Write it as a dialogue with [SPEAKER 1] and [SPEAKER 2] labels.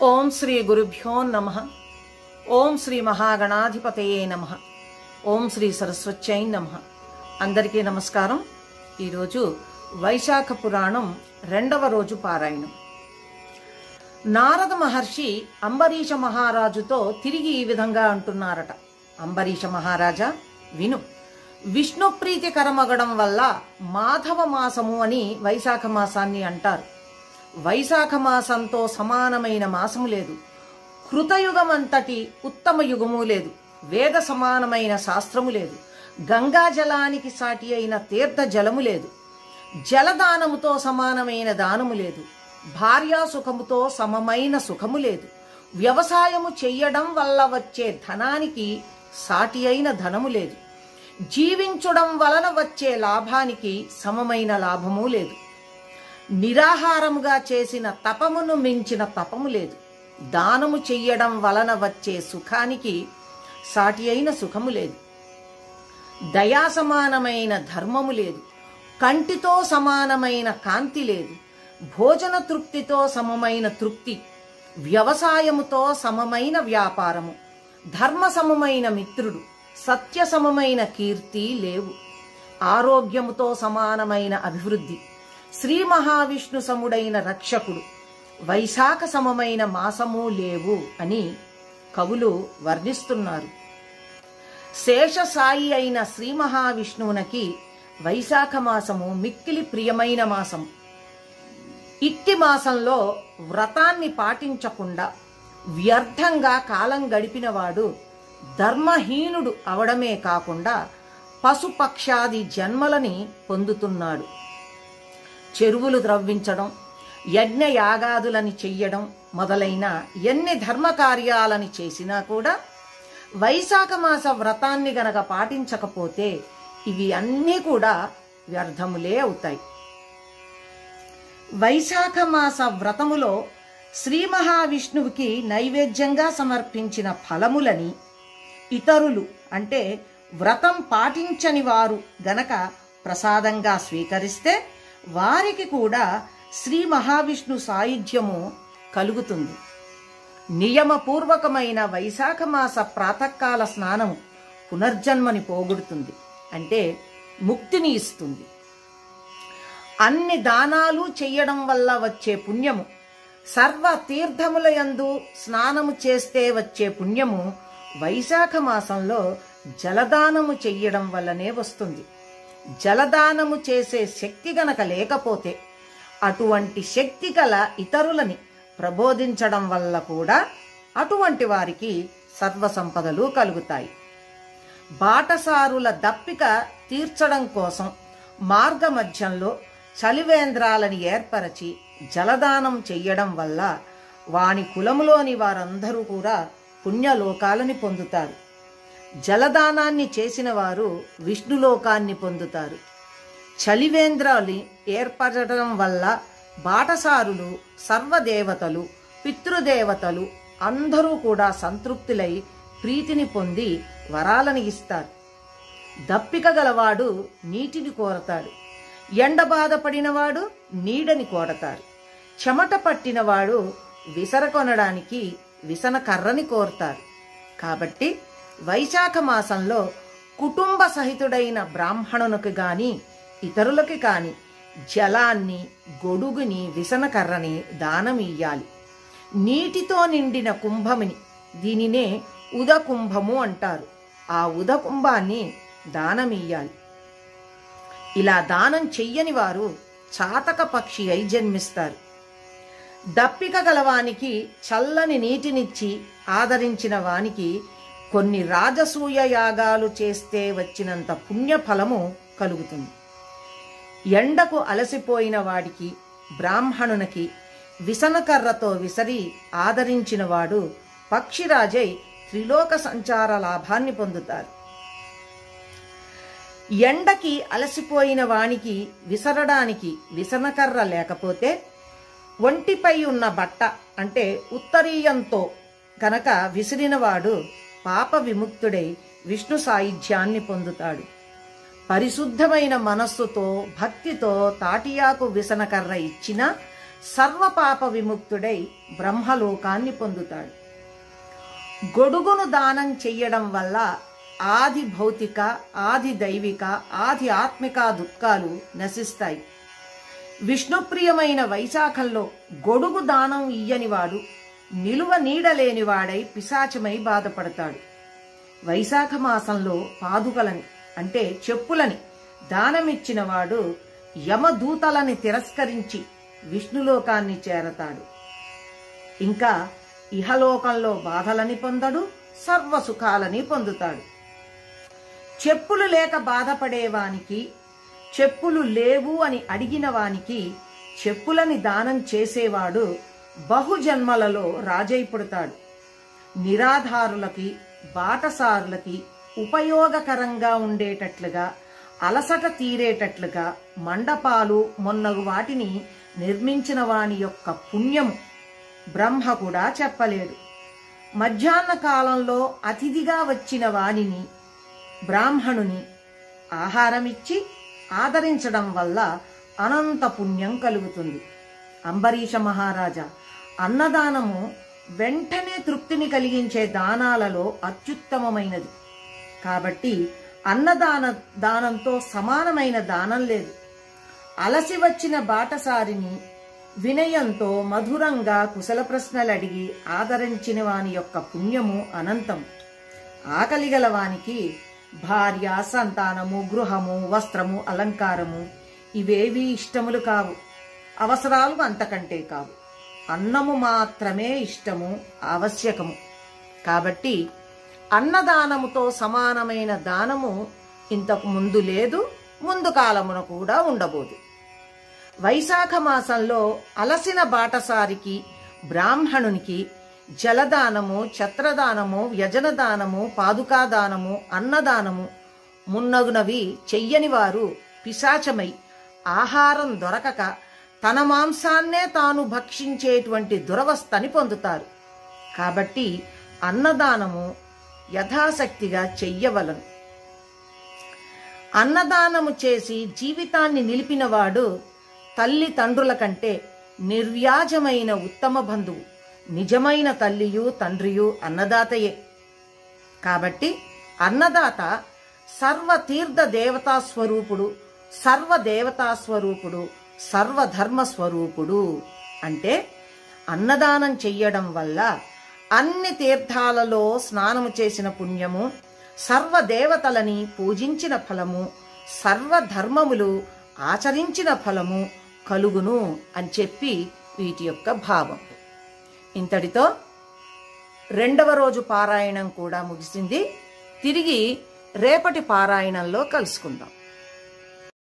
[SPEAKER 1] ఓం శ్రీ గురుభ్యో నమః. ఓం శ్రీ మహాగణాధిపతయే నమః. ఓం శ్రీ సరస్వత్యై నమః. అందరికీ నమస్కారం. ఈరోజు వైశాఖ పురాణం 2వ రోజు పారాయణం. నారద మహర్షి అంబరీష మహారాజుతో తిరిగి ఈ విధంగా అంటున్నారట. అంబరీష మహారాజా విను, విష్ణు ప్రీతికరమగడం వల్ల మాధవ మాసము అని వైశాఖ మాసాన్ని అంటారు. వైశాఖ మాసంతో సమానమైన మాసము లేదు. కృతయుగమంతటి ఉత్తమ యుగము లేదు. వేద సమానమైన శాస్త్రము లేదు. గంగా జలానికి సాటి అయిన తీర్థ జలము లేదు. జలదానముతో సమానమైన దానము లేదు. భార్యా సుఖముతో సమమైన సుఖము లేదు. వ్యవసాయము చెయ్యడం వల్ల వచ్చే ధనానికి సాటి అయిన ధనము లేదు. జీవించడం వలన వచ్చే లాభానికి సమమైన లాభము లేదు. నిరాహారముగా చేసిన తపమును మించిన తపము లేదు. దానము చెయ్యడం వలన వచ్చే సుఖానికి సాటి అయిన సుఖము లేదు. దయా సమానమైన ధర్మము లేదు. కంటితో సమానమైన కాంతి లేదు. భోజన తృప్తితో సమమైన తృప్తి, వ్యవసాయముతో సమమైన వ్యాపారము, ధర్మ సమమైన మిత్రుడు, సత్య సమమైన కీర్తి లేవు. ఆరోగ్యముతో సమానమైన అభివృద్ధి, శ్రీ మహావిష్ణు సముడైన రక్షకుడు, వైశాఖ సమమైన మాసము లేవు అని కవులు వర్ణిస్తున్నారు. శేషసాయి అయిన శ్రీ మహావిష్ణువునకి వైశాఖ మాసము మిక్కిలి ప్రియమైన మాసం. ఇట్టి మాసంలో వ్రతాన్ని పాటించకుండా వ్యర్థంగా కాలం గడిపినవాడు ధర్మహీనుడు అవడమే కాకుండా పశుపక్షాది జన్మలని పొందుతున్నాడు. చెరువులు త్రవ్వించడం, యజ్ఞ యాగాదులని చెయ్యడం మొదలైన ఎన్ని ధర్మకార్యాలని చేసినా కూడా వైశాఖ మాస వ్రతాన్ని గనక పాటించకపోతే ఇవి అన్నీ కూడా వ్యర్థములే అవుతాయి. వైశాఖ మాస వ్రతములో శ్రీ మహావిష్ణువుకి నైవేద్యంగా సమర్పించిన ఫలములని ఇతరులు అంటే వ్రతం పాటించని వారు గనక ప్రసాదంగా స్వీకరిస్తే వారికి కూడా శ్రీ మహావిష్ణు సాయుధ్యము కలుగుతుంది. నియమపూర్వకమైన వైశాఖ మాస ప్రాతకాల స్నానము పునర్జన్మని పోగొడుతుంది, అంటే ముక్తిని ఇస్తుంది. అన్ని దానాలు చెయ్యడం వల్ల వచ్చే పుణ్యము, సర్వ తీర్థముల యందు స్నానము చేస్తే వచ్చే పుణ్యము వైశాఖ మాసంలో జలదానము చెయ్యడం వల్లనే వస్తుంది. జలదానము చేసే శక్తి గనక లేకపోతే అటువంటి శక్తి గల ఇతరులని ప్రబోధించడం వల్ల కూడా అటువంటి వారికి సర్వసంపదలు కలుగుతాయి. బాటసారుల దప్పిక తీర్చడం కోసం మార్గ మధ్యంలో చలివేంద్రాలని ఏర్పరచి జలదానం చెయ్యడం వల్ల వాని కులములోని వారందరూ కూడా పుణ్యలోకాలని పొందుతారు. జలదానాన్ని చేసిన వారు విష్ణులోకాన్ని పొందుతారు. చలివేంద్రాలు ఏర్పడటం వల్ల బాటసారులు, సర్వదేవతలు, పితృదేవతలు అందరూ కూడా సంతృప్తులై ప్రీతిని పొంది వరాలని ఇస్తారు. దప్పిక గలవాడు నీటిని కోరతాడు. ఎండ బాధపడినవాడు నీడని కోరతారు. చెమట పట్టినవాడు విసర కొనడానికి విసన కర్రని కోరతారు. కాబట్టి వైశాఖ మాసంలో కుటుంబ సహితుడైన బ్రాహ్మణునికి గాని ఇతరులకి కాని జలాన్ని, గొడుగుని, విసనకర్రని దానమియ్యాలి. నీటితో నిండిన కుంభమిని, దీనినే ఉదకుంభము అంటారు, ఆ ఉదకుంభాన్ని దానమియ్యాలి. ఇలా దానం చెయ్యని వారు చాతక పక్షి అయి జన్మిస్తారు. దప్పిక గలవానికి చల్లని నీటినిచ్చి ఆదరించిన వానికి కొన్ని రాజసూయ యాగాలు చేస్తే వచ్చినంత పుణ్యఫలము కలుగుతుంది. ఎండకు అలసిపోయిన వాడికి, బ్రాహ్మణునికి విసనకర్రతో విసరి ఆదరించిన వాడు పక్షిరాజై త్రిలోక సంచార లాభాన్ని పొందుతారు. ఎండకి అలసిపోయిన వానికి విసరడానికి విసనకర్ర లేకపోతే ఒంటిపై ఉన్న బట్ట అంటే ఉత్తరీయంతో కనుక విసిరినవాడు పాప విముక్తుడై విష్ణు సాయుధ్యాన్ని పొందుతాడు. పరిశుద్ధమైన మనస్సుతో భక్తితో తాటియాకు విసనకర్ర ఇచ్చినా సర్వపాప విముక్తుడై బ్రహ్మలోకాన్ని పొందుతాడు. గొడుగును దానం చెయ్యడం వల్ల ఆది భౌతిక, ఆది దైవిక, ఆది ఆత్మిక దుఃఖాలు నశిస్తాయి. విష్ణుప్రియమైన వైశాఖంలో గొడుగు దానం ఇయ్యనివాడు నిలువ నీడలేనివాడై పిశాచమై బాధపడతాడు. వైశాఖ మాసంలో పాదుకలని అంటే చెప్పులని దానమిచ్చినవాడు యమదూతలని తిరస్కరించి విష్ణులోకాన్ని చేరతాడు. ఇంకా ఇహలోకంలో బాధలని పొందడు, సర్వసుఖాలని పొందుతాడు. చెప్పులు లేక బాధపడేవానికి, చెప్పులు లేవు అని అడిగిన వానికి చెప్పులని దానం చేసేవాడు బహుజన్మలలో రాజై పుడతాడు. నిరాధారులకి, బాటసారులకి ఉపయోగకరంగా ఉండేటట్లుగా, అలసట తీరేటట్లుగా మండపాలు మొన్నగు వాటిని నిర్మించిన వాని యొక్క పుణ్యము బ్రహ్మ కూడా చెప్పలేడు. మధ్యాహ్న కాలంలో అతిథిగా వచ్చిన వానిని, బ్రాహ్మణుని ఆహారమిచ్చి ఆదరించడం వల్ల అనంత పుణ్యం కలుగుతుంది. అంబరీష మహారాజా, అన్నదానము వెంటనే తృప్తిని దానాలలో అత్యుత్తమమైనది. కాబట్టి దానంతో సమానమైన దానం లేదు. అలసి వచ్చిన బాటసారిని వినయంతో మధురంగా కుశల ప్రశ్నలు అడిగి ఆదరించిన వాని యొక్క పుణ్యము అనంతం. ఆకలిగల వానికి భార్య, సంతానము, గృహము, వస్త్రము, అలంకారము ఇవేవీ ఇష్టములు కావు, అవసరాలు అంతకంటే కావు. అన్నము మాత్రమే ఇష్టము, ఆవశ్యకము. కాబట్టి అన్నదానముతో సమానమైన దానము ఇంతకు ముందు లేదు, ముందు కాలమున కూడా ఉండబోదు. వైశాఖ మాసంలో అలసిన బాటసారికి, బ్రాహ్మణునికి జలదానము, ఛత్రదానము, వ్యజనదానము, పాదుకాదానము, అన్నదానము మున్నగునవి చెయ్యని వారు పిశాచమై ఆహారం దొరకక తన మాంసాన్నే తాను భక్షించేటువంటి దురవస్థని పొందుతారు. కాబట్టి అన్నదానము యథాశక్తిగా చెయ్యవలను. అన్నదానము చేసి జీవితాన్ని నిలిపినవాడు తల్లిదండ్రుల కంటే నిర్వ్యాజమైన ఉత్తమ బంధువు. నిజమైన తల్లియు తండ్రియు అన్నదాతయే. కాబట్టి అన్నదాత సర్వతీర్థ దేవతా స్వరూపుడు, సర్వదేవతా స్వరూపుడు, సర్వధర్మ స్వరూపుడు. అంటే అన్నదానం చెయ్యడం వల్ల అన్ని తీర్థాలలో స్నానము చేసిన పుణ్యము, సర్వదేవతలని పూజించిన ఫలము, సర్వధర్మములు ఆచరించిన ఫలము కలుగును అని చెప్పి వీటి యొక్క భావం. ఇంతటితో 2వ రోజు పారాయణం కూడా ముగిసింది. తిరిగి రేపటి పారాయణంలో కలుసుకుందాం.